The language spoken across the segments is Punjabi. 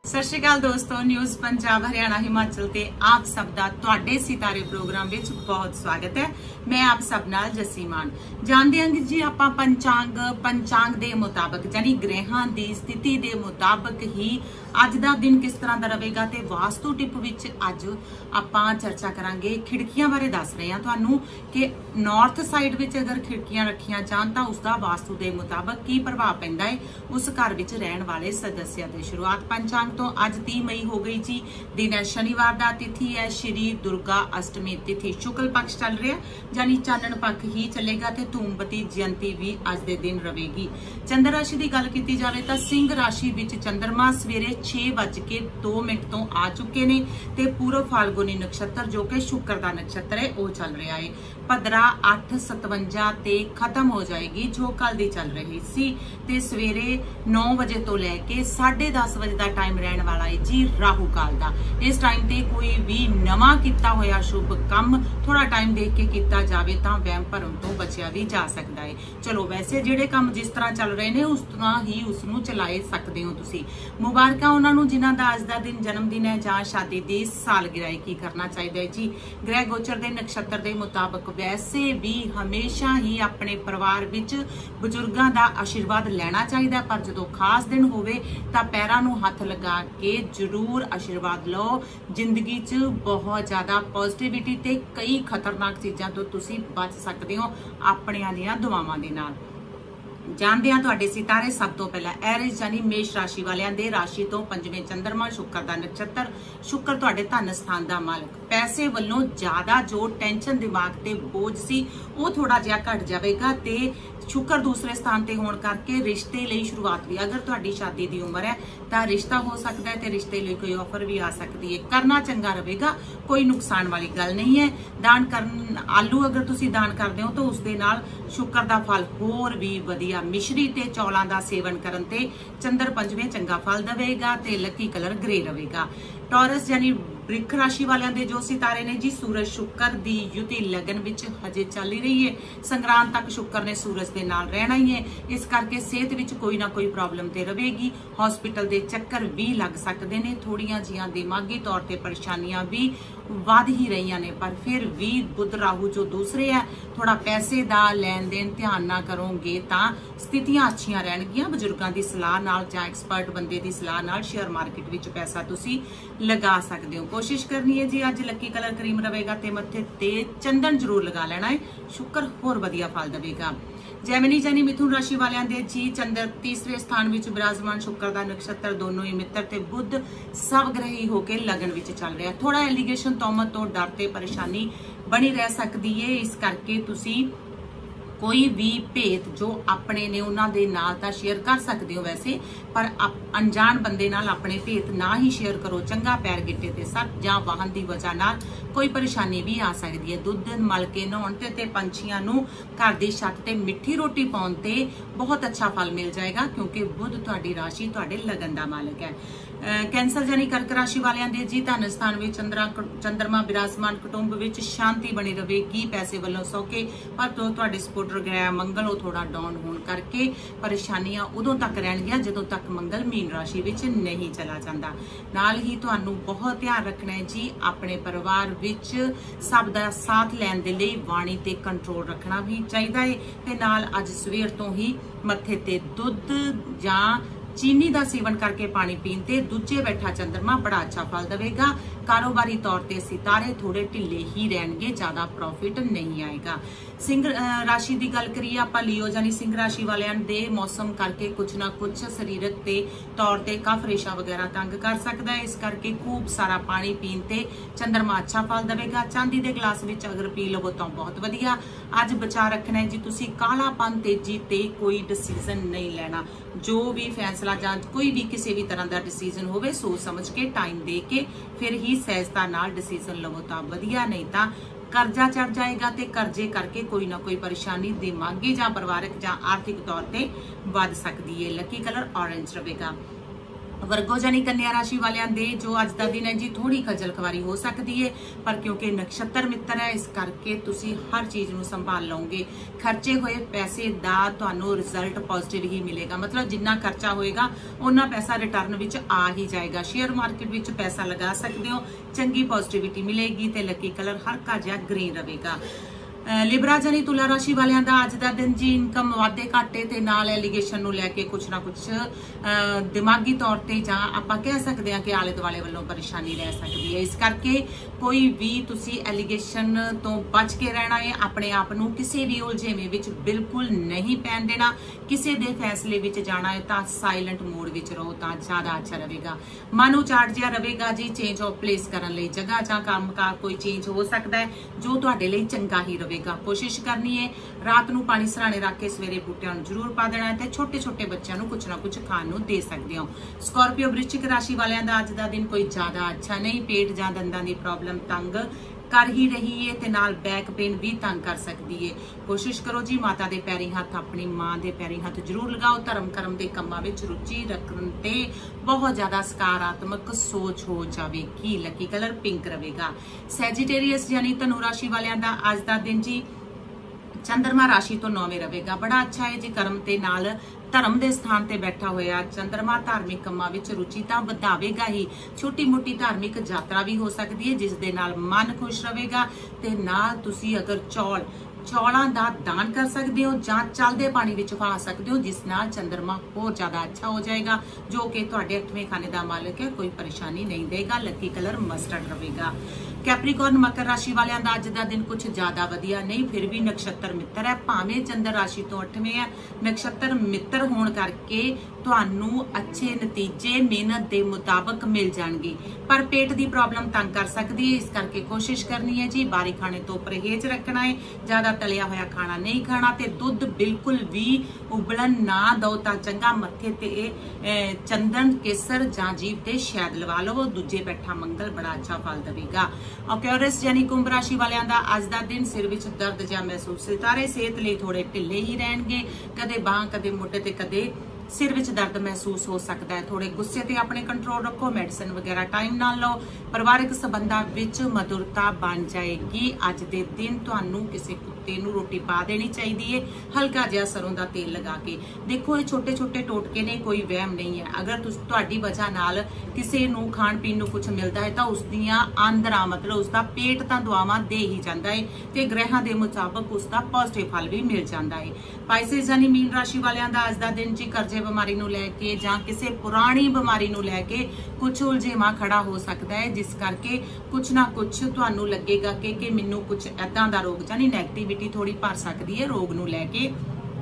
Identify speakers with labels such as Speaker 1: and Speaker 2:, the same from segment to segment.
Speaker 1: सत श्री अकाल दोस्तों, न्यूज़ पंजाब हरियाणा हिमाचल ते आप सब दा तुहाडे सितारे प्रोग्राम विच बहुत स्वागत है। मैं आप सब नाल जस्सी मान जानते हैं जी आपां पंचांग दे मुताबिक यानी ग्रहां दी स्थिति दे मुताबिक ही अज दा दिन किस तरह दा रहेगा ते वास्तु टिप विच अज आपां चर्चा करांगे। खिड़कियां बारे दस रहे हैं तुहानू कि नॉर्थ साइड विच अगर खिड़कियां रखियां जान तां उसदा वास्तु दे मुताबिक की प्रभाव पैंदा है उस घर विच रहण वाले सदस्यां दी। शुरुआत पंचांग तो अज 30 मई हो गई जी। दिन है शनिवार दा, तिथि है श्री दुर्गा अष्टमी तिथि, शुक्ल पक्ष चल रहा यानी चानन पक्ष ही चलेगा ते धूमवती जयंती भी अज दे दिन रहेगी। चंद्र राशि की गल की जाए तो सिंह राशि विच चंद्रमा सवेरे 6:02 तो आ चुके ने ते पूर्व फाल्गुनी नक्षत्र जो कि शुक्र का नक्षत्र है वह चल रहा है। भद्रा 8:57 ते खत्म हो जाएगी जो कल दी चल रही सी ते सवेरे 9 बजे तो लैके 10:30 बजे का टाइम रहने वाला है जी राहु काल दा। इस टाइम ते कोई भी नवा किता होया शुभ काम थोड़ा टाइम देख के किता जावे तां वहम भरम तो बचिया भी जा सकता है। चलो वैसे जिहड़े काम जिस तरह चल रहे ने उस तरह ही उसनू चलाए सकते हो तुसी। मुबारकां उन्हां नू जिन्हां दा अज दा दिन जन्मदिन है जां शादी दी सालगिरह। की करना चाहिए जी, ग्रह गोचर दे नक्षत्र दे मुताबिक वैसे भी हमेशा ही अपने परिवार विच बजुर्गां दा आशीर्वाद लेना चाहिए, पर जो खास दिन होवे तां पैरां नू हथ लगा के जरूर आशीर्वाद लो। जिंदगी च बहुत ज्यादा पॉजिटिविटी ते कई खतरनाक चीज़ों तो तुसी बच सकते हो अपनियां दियां दुआवां दे नाल। जानते हैं तुहाडे सितारे सब तो पहला एरिस यानी मेष राशि वालियां दे राशि तो पंजवें चंद्रमा शुक्र का नक्षत्र। शुक्र तुहाडे धन स्थान का मालक, पैसे वालों ज्यादा जो टेंशन दिमाग ते बोझ सी वो थोड़ा जिहा घट जाएगा ते शुक्र दूसरे स्थान ते होने करके रिश्ते लिए शुरुआत भी, अगर तुहाडी शादी की उम्र है तो रिश्ता हो सकता है तो रिश्ते लिए कोई ऑफर भी आ सकती है। करना चंगा रहेगा, कोई नुकसान वाली गल नहीं है। दान करन आलू अगर तुसी दान करते हो तो उस दे नाल शुक्र का फल होर भी वधिया। मिश्री ते चौलां दा सेवन करन ते चंद्र पंजवें चंगा फल देवेगा ते लकी कलर ग्रे रहेगा। टॉरस यानी वृक्ष राशि वालियां दे जो सितारे ने जी सूरज शुक्र दी युति लगन विच हजे चल ही रही है। संग्रांद तक शुक्र ने सूरज दे नाल रहना ही है, इस करके सेहत विच कोई ना कोई प्रॉब्लम ते रहेगी। हॉस्पिटल दे चक्कर भी लग सकते ने, थोड़ियां जिहां दिमागी तौर ते परेशानियां भी वध ही रही ने, पर फिर भी बुध राहु जो दूसरे है थोड़ा पैसे दा लेन देन ध्यान ना करोगे तां स्थितियां अच्छियां रहणगियां। बजुर्गां दी सलाह नाल जां एक्सपर्ट बंदे दी सलाह नाल शेयर मार्केट विच पैसा तुसी लगा सकते हो। कोशिश करनी है जी अज लकी कलर क्रीम रहेगा ते मत्थे ते चंदन जरूर लगा लेना है, शुक्र होर वधिया फल देवेगा। जैमिनी यानी मिथुन राशि वालियां दे जी चंद्र तीसरे स्थान विच विराजमान, शुक्र का नक्षत्र दोनों ही मित्र ते बुध सब ग्रही होके लगन विच चल रहा है। थोड़ा एलिगेशन तोहमत तो डर ते परेशानी बनी रह सकती है, इस करके तुसी कोई भी भेत जो अपने ने उन्हां दे नाल तां शेयर कर सकते हो वैसे, पर अनजान बंदे नाल अपने भेत ना ही शेयर करो। चंगा पैर गिट्टे ते सट जां वाहन की वजह नाल कोई परेशानी भी आ सकती है। दुध मल के नहाउण ते पंछियां नूं घर दी छत ते मिठी रोटी पाउण ते बहुत अच्छा फल मिल जाएगा, क्योंकि बुध तुहाडी राशि तुहाडे लगन दा मालक है। कैंसर यानी कर्क राशि वालियां दे जी धन स्थान में चंद्रमा विराजमान, कुटुंब विच शांति बनी रहेगी। पैसे वालों सौखे, पर तो तुहाडे सपोर्टर ग्रह मंगल वो थोड़ा डाउन होने करके परेशानियां उदों तक रहणगियां जदों तक मंगल मीन राशि विच नहीं चला जाता। नाल ही तुहानूं बहुत ध्यान रखना है जी अपने परिवार विच सब दा साथ लैण दे लई वाणी ते कंट्रोल रखना भी चाहिए है ते नाल अज सवेर तो ही मत्थे ते दुध जां चीनी का सेवन करके पानी पीन ते दूजे बैठा चंद्रमा बड़ा अच्छा फल देवेगा। कारोबारी तौर ते सितारे थोड़े ढिले ही रहणगे, ज्यादा प्रॉफिट नहीं आएगा। सिंह राशि की गल करिए आपां लियो यानी सिंह राशि वालियां दे मौसम करके कुछ ना कुछ शरीरक ते तौर ते कफ रेशा वगैरह तंग कर सकता है, इस करके खूब सारा पानी पीन ते चंद्रमा अच्छा फल देवेगा। चांदी के गिलास विच अगर पी लवो तो बहुत वधिया। अज बचा रखना है जी तुसी कालापन तेजी ते कोई डिसीजन नहीं लेना, जो भी फैसला जां कोई भी किसी भी तरह का डिसीजन होवे सोच समझ के टाइम दे के फिर ही सहजता नाल डिसीजन लवो तां वधिया, नहीं तां कर्जा चढ़ जाएगा ते कर्जे करके कोई ना कोई परेशानी दिमागी जां परिवारक जां आर्थिक तौर ते वध सकदी है। लकी कलर ऑरेंज रहेगा। ਵਰਗੋ ਜਾਨੀ ਕੰਨਿਆ ਰਾਸ਼ि ਵਾਲਿਆਂ ਦੇ ਜੋ ਅੱਜ ਦਾ ਦਿਨ ਹੈ ਜੀ ਥੋੜੀ ਖੱਜਲ ਖਵਾਰੀ ਹੋ ਸਕਦੀ ਹੈ, ਪਰ ਕਿਉਂਕਿ ਨਕਸ਼ਤਰ ਮਿੱਤਰ ਹੈ ਇਸ ਕਰਕੇ ਤੁਸੀਂ ਹਰ ਚੀਜ਼ ਨੂੰ ਸੰਭਾਲ ਲਓਗੇ। ਖਰਚੇ ਹੋਏ ਪੈਸੇ ਦਾ ਤੁਹਾਨੂੰ ਰਿਜ਼ਲਟ ਪੋਜ਼ਿਟਿਵ ਹੀ ਮਿਲੇਗਾ, ਮਤਲਬ ਜਿੰਨਾ ਖਰਚਾ ਹੋਏਗਾ ਉਹਨਾਂ ਪੈਸਾ ਰਿਟਰਨ ਵਿੱਚ ਆ ਹੀ ਜਾਏਗਾ। ਸ਼ੇਅਰ ਮਾਰਕੀਟ ਵਿੱਚ ਪੈਸਾ ਲਗਾ ਸਕਦੇ ਹੋ, ਚੰਗੀ ਪੋਜ਼ਿਟਿਵਿਟੀ ਮਿਲੇਗੀ ਤੇ ਲੱਕੀ ਕਲਰ ਹਲਕਾ ਜਿਹਾ ਗ੍ਰੀਨ ਰਹੇਗਾ। ਲਿਬਰਾ ਜਾਨੀ ਤੁਲਾ ਰਾਸ਼ि ਵਾਲਿਆਂ ਦਾ ਅੱਜ ਦਾ ਦਿਨ ਜੀ ਇਨਕਮ ਵਾਧੇ ਘਾਟੇ ਤੇ ਨਾਲ ਐਲੀਗੇਸ਼ਨ ਨੂੰ ਲੈ ਕੇ ਕੁਛ ਨਾ ਕੁਛ ਦਿਮਾਗੀ ਤੌਰ ਤੇ ਜਾਂ ਆਪਾਂ ਕਹਿ ਸਕਦੇ ਹਾਂ ਕਿ ਆਲੇ ਦੁਆਲੇ ਵੱਲੋਂ ਪਰੇਸ਼ਾਨੀ ਰਹਿ ਸਕਦੀ ਹੈ। ਇਸ ਕਰਕੇ ਕੋਈ ਵੀ ਤੁਸੀਂ ਐਲੀਗੇਸ਼ਨ ਤੋਂ ਬਚ ਕੇ ਰਹਿਣਾ ਹੈ, ਆਪਣੇ ਆਪ ਨੂੰ ਕਿਸੇ ਵੀ ਉਲਝੇਵੇਂ ਵਿੱਚ ਬਿਲਕੁਲ ਨਹੀਂ ਪੈਣ ਦੇਣਾ। ਕਿਸੇ ਦੇ ਫੈਸਲੇ ਵਿੱਚ ਜਾਣਾ ਹੈ ਤਾਂ ਸਾਇਲੈਂਟ ਮੋਡ ਵਿੱਚ ਰਹੋ ਤਾਂ ਜ਼ਿਆਦਾ ਅੱਛਾ ਰਹੇਗਾ। ਮਨ ਉਚਾਟ ਜਿਹਾ ਰਹੇਗਾ ਜੀ। ਚੇਂਜ ਆਫ ਪਲੇਸ ਕਰਨ ਲਈ ਜਗ੍ਹਾ ਜਾਂ ਕੰਮਕਾਰ ਕੋਈ ਚੇਂਜ ਹੋ ਸਕਦਾ ਹੈ ਜੋ ਤੁਹਾਡੇ ਲਈ ਚੰਗਾ ਹੀ ਰਹੇਗਾ। ਕੋਸ਼ਿਸ਼ ਕਰਨੀ ਹੈ ਰਾਤ ਨੂੰ ਪਾਣੀ ਸਰਾਣੇ ਰੱਖ ਕੇ ਸਵੇਰੇ ਬੂਟਿਆਂ ਨੂੰ ਜ਼ਰੂਰ ਪਾ ਦੇਣਾ ਤੇ ਛੋਟੇ ਛੋਟੇ ਬੱਚਿਆਂ ਨੂੰ ਕੁਛ ਨਾ ਕੁਛ ਖਾਣ ਨੂੰ ਦੇ ਸਕਦੇ ਹੋ। ਸਕਾਰਪੀਓ ਵ੍ਰਿਸ਼ਚਿਕ ਰਾਸ਼ि ਵਾਲਿਆਂ ਦਾ ਅੱਜ ਦਾ ਦਿਨ ਕੋਈ ਜ਼ਿਆਦਾ ਅੱਛਾ ਨਹੀਂ। ਪੇਟ ਜਾਂ ਦੰਦਾਂ ਦੀ ਪ੍ਰੋਬਲਮ ਤੰਗ ਕਰ ਹੀ ਰਹੀ ਹੈ ਤੇ ਨਾਲ ਬੈਕ ਪੇਨ ਵੀ ਤੰਗ ਕਰ ਸਕਦੀ ਹੈ। ਕੋਸ਼ਿਸ਼ ਕਰੋ ਜੀ ਮਾਤਾ ਦੇ ਪੈਰੀ ਹੱਥ, ਆਪਣੀ ਮਾਂ ਦੇ ਪੈਰੀ ਹੱਥ ਜ਼ਰੂਰ ਲਗਾਓ। ਧਰਮ ਕਰਮ ਦੇ ਕੰਮਾਂ ਵਿੱਚ ਰੁਚੀ ਰੱਖਣ ਤੇ ਬਹੁਤ ਜ਼ਿਆਦਾ ਸਕਾਰਾਤਮਕ ਸੋਚ ਹੋ ਜਾਵੇਗੀ। ਲੱਕੀ ਕਲਰ ਪਿੰਕ ਰਹੇਗਾ। ਸੈਜੀਟੇਰੀਅਸ ਯਾਨੀ ਧਨੂ ਰਾਸ਼ि ਵਾਲਿਆਂ ਦਾ ਅੱਜ ਦਾ ਦਿਨ ਜੀ ਚੰਦਰਮਾ ਰਾਸ਼ि ਤੋਂ 9ਵੇਂ ਰਹੇਗਾ। ਬੜਾ ਅੱਛਾ ਹੈ ਜੀ। ਕਰਮ ਤੇ ਨਾਲ ਧਰਮ ਦੇ ਸਥਾਨ ਤੇ ਬੈਠਾ ਹੋਇਆ ਚੰਦਰਮਾ ਧਾਰਮਿਕ ਕੰਮਾਂ ਵਿੱਚ ਰੁਚੀ ਤਾਂ ਵਧਾਵੇਗਾ ਹੀ। ਛੋਟੀ ਮੋਟੀ ਧਾਰਮਿਕ ਯਾਤਰਾ ਵੀ ਹੋ ਸਕਦੀ ਹੈ ਜਿਸ ਦੇ ਨਾਲ ਮਨ ਖੁਸ਼ ਰਹੇਗਾ ਤੇ ਨਾਲ ਤੁਸੀਂ ਅਗਰ ਚੌਲਾਂ ਦਾ ਦਾਨ ਕਰ ਸਕਦੇ ਹੋ ਜਾਂ ਚੱਲਦੇ ਪਾਣੀ ਵਿੱਚ ਪਾ ਸਕਦੇ ਹੋ, ਜਿਸ ਨਾਲ ਚੰਦਰਮਾ ਹੋਰ ਜ਼ਿਆਦਾ ਅੱਛਾ ਹੋ ਜਾਏਗਾ ਜੋ ਕਿ ਤੁਹਾਡੇ 8ਵੇਂ ਖਾਨੇ ਦਾ ਮਾਲਕ ਹੈ, ਕੋਈ ਪਰੇਸ਼ਾਨੀ ਨਹੀਂ ਦੇਗਾ। ਲੱਕੀ ਕਲਰ ਮਸਟਰਡ ਰਹੇਗਾ। ਕੈਪਰੀਕॉर्न ਮਕਰ ਰਾਸ਼ि ਵਾਲਿਆਂ ਦਾ ਅੱਜ ਦਾ ਦਿਨ ਕੁਝ ਜ਼ਿਆਦਾ ਵਧੀਆ ਨਹੀਂ, ਫਿਰ ਵੀ ਨਕਸ਼ਤਰ ਮਿੱਤਰ ਹੈ। ਭਾਵੇਂ ਚੰਦਰ ਰਾਸ਼ि ਤੋਂ 8ਵੇਂ ਹੈ, ਨਕਸ਼ਤਰ ਮਿੱਤਰ ਹੋਣ ਕਰਕੇ ਤੁਹਾਨੂੰ ਅੱਛੇ ਨਤੀਜੇ ਮਿਹਨਤ ਦੇ ਮੁਤਾਬਕ ਮਿਲ ਜਾਣਗੇ, ਪਰ ਪੇਟ ਦੀ ਪ੍ਰੋਬਲਮ ਤੰਗ ਕਰ ਸਕਦੀ ਹੈ। ਇਸ ਕਰਕੇ ਕੋਸ਼ਿਸ਼ ਕਰਨੀ ਹੈ ਜੀ ਬਾਹਰੀ ਖਾਣੇ ਤੋਂ ਪਰਹੇਜ਼ ਰੱਖਣਾ ਹੈ, ਜ਼ਿਆਦਾ ਤਲਿਆ ਹੋਇਆ ਖਾਣਾ ਨਹੀਂ ਖਾਣਾ ਤੇ ਦੁੱਧ ਬਿਲਕੁਲ ਵੀ ਉਬਲਣ ਨਾ ਦਿਓ ਤਾਂ ਚੰਗਾ। ਮੱਥੇ ਤੇ ਚੰਦਨ ਕੇਸਰ ਜਾਂ ਜੀਭ ਤੇ ਸ਼ਹਿਦ ਲਵਾ ਲਵੋ। ਦੂਜੇ ਬੈਠਾ ਮੰਗਲ ਬੜਾ ਅੱਛਾ ਫਲ ਦੇਵੇਗਾ। ਔਕਿਊਰਸ ਯਾਨੀ ਕੁੰਭ ਰਾਸ਼ि ਵਾਲਿਆਂ ਦਾ ਅੱਜ ਦਾ ਦਿਨ ਸਿਰ ਵਿੱਚ ਦਰਦ ਜਾਂ ਮਹਿਸੂਸ ਸਿਤਾਰੇ ਸਿਹਤ ਲਈ ਥੋੜੇ ਢਿੱਲੇ ਹੀ ਰਹਿਣਗੇ। ਕਦੇ ਬਾਹਾਂ, ਕਦੇ ਮੋਢੇ ਤੇ ਕਦੇ ਸਿਰ ਵਿੱਚ ਦਰਦ ਮਹਿਸੂਸ ਹੋ ਸਕਦਾ ਹੈ। ਥੋੜੇ ਗੁੱਸੇ ਤੇ ਆਪਣੇ ਕੰਟਰੋਲ ਰੱਖੋ। ਮੈਡੀਸਿਨ ਵਗੈਰਾ ਟਾਈਮ ਨਾਲ ਲਓ। ਪਰਿਵਾਰਕ ਸੰਬੰਧਾਂ ਵਿੱਚ ਮਧੁਰਤਾ ਬਣ ਜਾਏਗੀ। ਅੱਜ ਦੇ ਦਿਨ ਤੁਹਾਨੂੰ ਕਿਸੇ ਕੁੱਤੇ ਨੂੰ ਰੋਟੀ ਪਾ ਦੇਣੀ ਚਾਹੀਦੀ ਹੈ, ਹਲਕਾ ਜਿਹਾ ਸਰੋਂ ਦਾ ਤੇਲ ਲਗਾ ਕੇ। ਦੇਖੋ ਇਹ ਛੋਟੇ ਛੋਟੇ ਟੋਟਕੇ ਨੇ, ਕੋਈ ਵਹਿਮ ਨਹੀਂ ਹੈ। ਅਗਰ ਤੁਹਾਡੀ ਵਜ੍ਹਾ ਨਾਲ ਕਿਸੇ ਨੂੰ ਖਾਣ ਪੀਣ ਨੂੰ ਕੁਝ ਮਿਲਦਾ ਹੈ ਤਾਂ ਉਸ ਦੀਆਂ ਆਂਦਰਾਂ ਮਤਲਬ ਉਸ ਦਾ ਪੇਟ ਤਾਂ ਦੁਆਵਾਂ ਦੇ ਹੀ ਜਾਂਦਾ ਹੈ ਤੇ ਗ੍ਰਹਿਾਂ ਦੇ ਮੁਤਾਬਕ ਉਸ ਦਾ ਪੋਜ਼ਿਟਿਵ ਫਲ ਵੀ ਮਿਲ ਜਾਂਦਾ ਹੈ। ਪਾਈਸੇਸ ਯਾਨੀ ਮੀਨ ਰਾਸ਼ि ਵਾਲਿਆਂ ਦਾ ਅੱਜ ਦਾ ਦਿਨ ਜੀ ਕਰਜ਼ੇ ਬਿਮਾਰੀ ਨੂੰ ਲੈ ਕੇ ਜਾਂ ਕਿਸੇ ਪੁਰਾਣੀ ਬਿਮਾਰੀ ਨੂੰ ਲੈ ਕੇ ਕੁਝ ਉਲਝੇਵਾਂ ਖੜਾ ਹੋ ਸਕਦਾ ਹੈ, ਜਿਸ ਕਰਕੇ ਕੁਝ ਨਾ ਕੁਝ ਤੁਹਾਨੂੰ ਲੱਗੇਗਾ ਕਿ ਮੈਨੂੰ ਕੁਝ ਐਦਾਂ ਦਾ ਰੋਗ ਜਾਨੀ ਨੈਗੇਟਿਵਿਟੀ ਥੋੜੀ ਭਰ ਸਕਦੀ ਹੈ ਰੋਗ ਨੂੰ ਲੈ ਕੇ।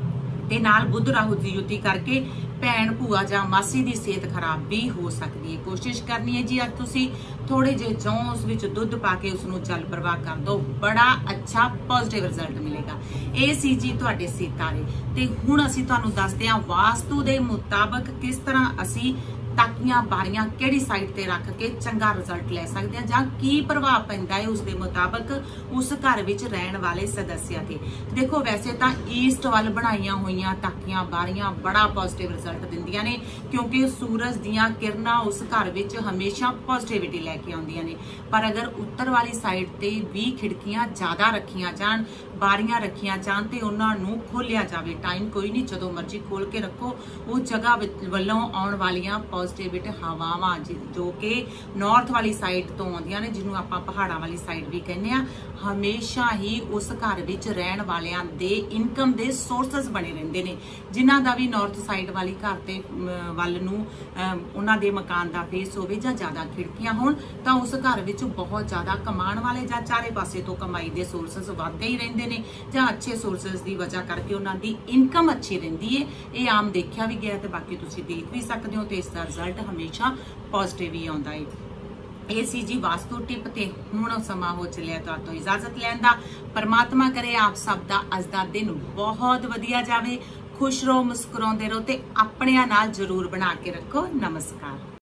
Speaker 1: ਤੇ ਨਾਲ ਬੁੱਧ ਰਾਹੂ ਦੀ ਯੁਤੀ ਕਰਕੇ ਭੈਣ, ਭੂਆ ਜਾਂ ਮਾਸੀ ਦੀ ਸਿਹਤ ਖਰਾਬ ਵੀ ਹੋ ਸਕਦੀ ਹੈ। ਕੋਸ਼ਿਸ਼ ਕਰਨੀ ਹੈ ਜੀ ਅੱਜ ਤੁਸੀਂ ਥੋੜੇ ਜਿਹੇ ਜੌਂ ਉਸ ਵਿੱਚ ਦੁੱਧ ਪਾ ਕੇ ਉਸ ਨੂੰ ਜਲ ਪ੍ਰਵਾਹ ਕਰ ਦਿਓ, ਬੜਾ ਅੱਛਾ ਪੋਜ਼ਿਟਿਵ ਰਿਜ਼ਲਟ ਮਿਲੇਗਾ। ਇਹ ਸੀ ਜੀ ਤੁਹਾਡੇ ਸਿਤਾਰੇ ਤੇ ਹੁਣ ਅਸੀਂ ਤੁਹਾਨੂੰ ਦੱਸਦੇ ਹਾਂ ਵਾਸਤੂ ਦੇ ਮੁਤਾਬਕ ਕਿਸ ਤਰ੍ਹਾਂ ਅਸੀਂ ਤਾਕੀਆਂ ਬਾਰੀਆਂ ਕਿਹੜੀ ਸਾਈਡ ਤੇ ਰੱਖ ਕੇ ਚੰਗਾ ਰਿਜ਼ਲਟ ਲੈ ਸਕਦੇ ਹਾਂ ਜਾਂ ਕੀ ਪ੍ਰਭਾਵ ਪੈਂਦਾ ਹੈ ਉਸ ਦੇ ਮੁਤਾਬਕ ਉਸ ਘਰ ਵਿੱਚ ਰਹਿਣ ਵਾਲੇ ਸਦੱਸਿਆਂ ਤੇ। ਦੇਖੋ ਵੈਸੇ ਤਾਂ ਈਸਟ ਵੱਲ ਬਣਾਈਆਂ ਹੋਈਆਂ ਤਾਕੀਆਂ ਬਾਰੀਆਂ ਬੜਾ ਪੋਜ਼ਿਟਿਵ ਰਿਜ਼ਲਟ ਦਿੰਦੀਆਂ ਨੇ, ਕਿਉਂਕਿ ਸੂਰਜ ਦੀਆਂ ਕਿਰਨਾਂ ਉਸ ਘਰ ਵਿੱਚ ਹਮੇਸ਼ਾ ਪੋਜ਼ਿਟਿਵਿਟੀ ਲੈ ਕੇ ਆਉਂਦੀਆਂ ਨੇ। ਪਰ ਅਗਰ ਉੱਤਰ ਵਾਲੀ ਸਾਈਡ ਤੇ ਵੀ ਖਿੜਕੀਆਂ ਜ਼ਿਆਦਾ ਰੱਖੀਆਂ ਜਾਣ, ਬਾਰੀਆਂ ਰੱਖੀਆਂ ਜਾਣ ਤੇ ਉਹਨਾਂ ਨੂੰ ਖੋਲਿਆ ਜਾਵੇ, ਟਾਈਮ ਕੋਈ ਨਹੀਂ ਜਦੋਂ ਮਰਜ਼ੀ ਖੋਲ ਕੇ ਰੱਖੋ। ਉਹ ਜਗ੍ਹਾ ਵੱਲੋਂ ਆਉਣ ਵਾਲੀਆਂ ਪੋਜ਼ਿਟਿਵ ਹਵਾਵਾਂ ਜੋ ਕਿ ਨਾਰਥ ਵਾਲੀ ਸਾਈਡ ਤੋਂ ਆਉਂਦੀਆਂ ਨੇ, ਜਿਹਨੂੰ ਆਪਾਂ ਪਹਾੜਾਂ ਵਾਲੀ ਸਾਈਡ ਵੀ ਕਹਿੰਦੇ ਆ, ਹਮੇਸ਼ਾ ਹੀ ਉਸ ਘਰ ਵਿੱਚ ਰਹਿਣ ਵਾਲਿਆਂ ਦੇ ਇਨਕਮ ਦੇ ਸੋਰਸਸ ਬਣੇ ਰਹਿੰਦੇ ਨੇ। ਜਿਨ੍ਹਾਂ ਦਾ ਵੀ ਨਾਰਥ ਸਾਈਡ ਵਾਲੀ ਘਰ ਤੇ ਵੱਲ ਨੂੰ ਉਹਨਾਂ ਦੇ ਮਕਾਨ ਦਾ ਫੇਸ ਹੋਵੇ ਜਾਂ ਜ਼ਿਆਦਾ ਖਿੜਕੀਆਂ ਹੋਣ ਤਾਂ ਉਸ ਘਰ ਵਿੱਚ ਬਹੁਤ ਜ਼ਿਆਦਾ ਕਮਾਉਣ ਵਾਲੇ ਜਾਂ ਚਾਰੇ ਪਾਸੇ ਤੋਂ ਕਮਾਈ ਦੇ ਸੋਰਸਸ ਵੱਧਦੇ ਹੀ ਰਹਿੰਦੇ ਨੇ ਜਾਂ ਅੱਛੇ ਸੋਰਸਸ ਦੀ ਵਜ੍ਹਾ ਕਰਕੇ ਉਹਨਾਂ ਦੀ ਇਨਕਮ ਅੱਛੀ ਰਹਿੰਦੀ ਹੈ। ਇਹ ਆਮ ਦੇਖਿਆ ਵੀ ਗਿਆ ਤੇ ਬਾਕੀ ਤੁਸੀਂ ਦੇਖ ਵੀ ਸਕਦੇ ਹੋ ਤੇ ਇਸ ਦਾ ਰਿਜ਼ਲਟ ਹਮੇਸ਼ਾ ਪੋਜ਼ਿਟਿਵ ਹੀ ਆਉਂਦਾ ਹੈ। ਇਹ ਸੀ ਜੀ ਵਾਸਤੂ ਟਿਪ ਤੇ ਹੁਣ ਸਮਾਂ ਹੋ ਚੱਲਿਆ ਤੁਹਾਤੋਂ ਇਜਾਜ਼ਤ ਲੈਣ ਦਾ। ਪਰਮਾਤਮਾ ਕਰੇ ਆਪ ਸਭ ਦਾ ਅੱਜ ਦਾ ਦਿਨ ਬਹੁਤ ਵਧੀਆ ਜਾਵੇ। ਖੁਸ਼ ਰਹੋ, ਮੁਸਕਰਾਉਂਦੇ ਰਹੋ ਤੇ ਆਪਣਿਆਂ ਨਾਲ ਜ਼ਰੂਰ ਬਣਾ ਕੇ ਰੱਖੋ। ਨਮਸਕਾਰ।